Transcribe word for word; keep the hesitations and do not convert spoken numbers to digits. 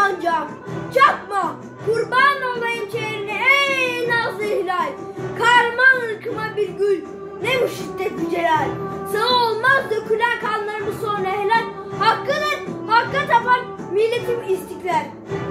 sancak. Çakma, kurban olayım şehrine ey nazlı ihlal. Kahraman ırkıma bir gül, ne bu şiddet bir celal. Sana olmaz dökülen kanlarımız sonra helal. Hakkıdır, hakka tapan milletim istiklal.